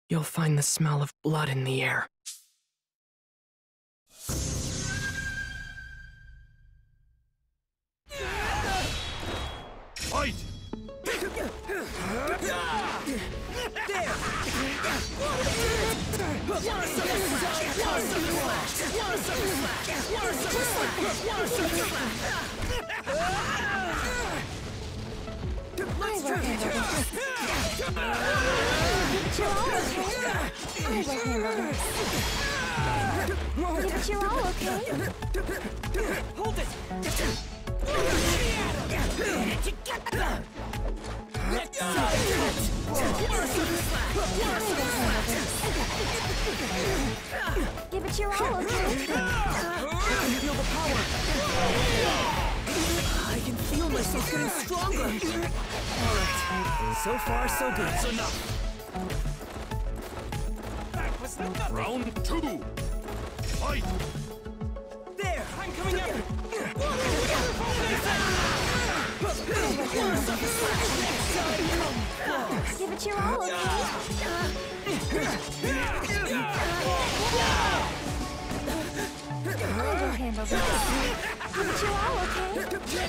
you'll find the smell of blood in the air. Fight! Give it your all, okay? Hold it! Give it your all, okay? I can feel the power! I can feel myself getting stronger! Alright, so far so good. That's enough! That was not Round 2! Fight! there! I'm coming up! Give it your all, okay? I will handle this. Give it your all, okay?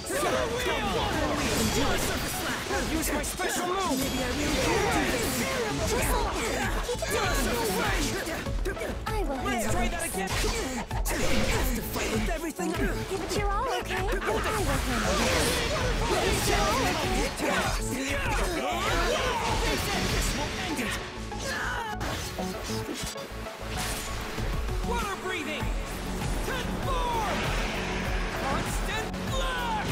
Use my special move! Maybe I really can do this! Just like that. Keep it down. I will Let's handle try this. that again! Have to fight with everything! Give it your all, okay? I will handle this. Give it your all, okay? Water breathing! Transform! Constant flux!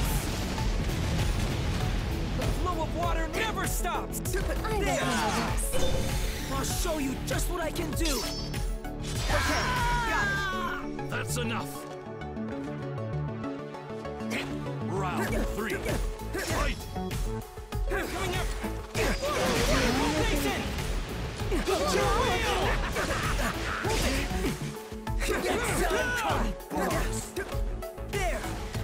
The flow of water never stops! I will handle this. I'll show you just what I can do! Okay, got it! That's enough! Round 3! Fight! Coming up! Jason! Give it your all, okay? That's Hinokami boss! There!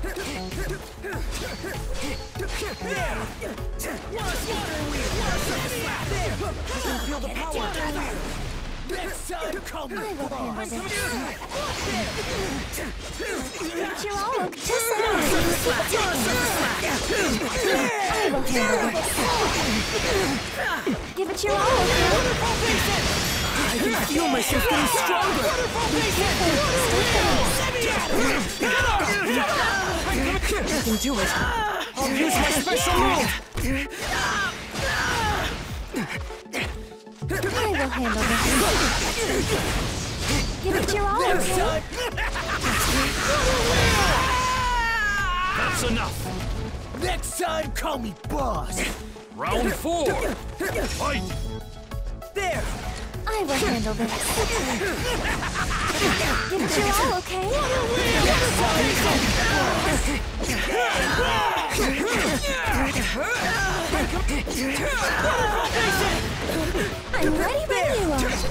There! Water wheel! There! I can feel the power! That's Hinokami I will boss! handle this. There! Give it your all, okay? Just like that. I will handle this. Give it your all, okay? I can feel myself getting stronger! I can do it! I'll use my special move! I will handle this. Give it your all, okay? That's enough! Next time, call me boss! Round 4! Fight! There! I will handle this. Give it your all, okay? I'm ready when you are.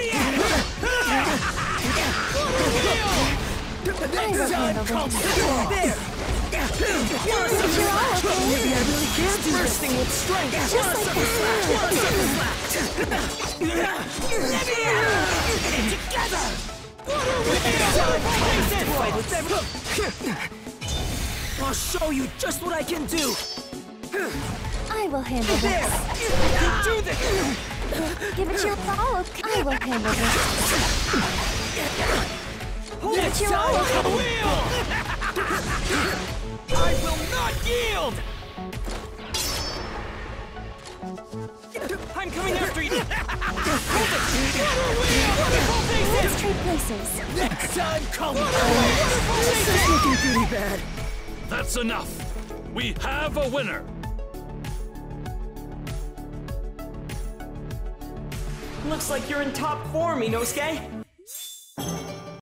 I will handle this. There! Give it your all, okay? Maybe I really can do this thing with strength! Just like I'll show you just what I can do! I will handle this. Do this! Give it your all, okay? I will handle this. Give it your all, okay? I will not yield! I'm coming after you! Let's trade places. Next time, come on! This is looking pretty bad. That's enough! We have a winner! Looks like you're in top form, Inosuke.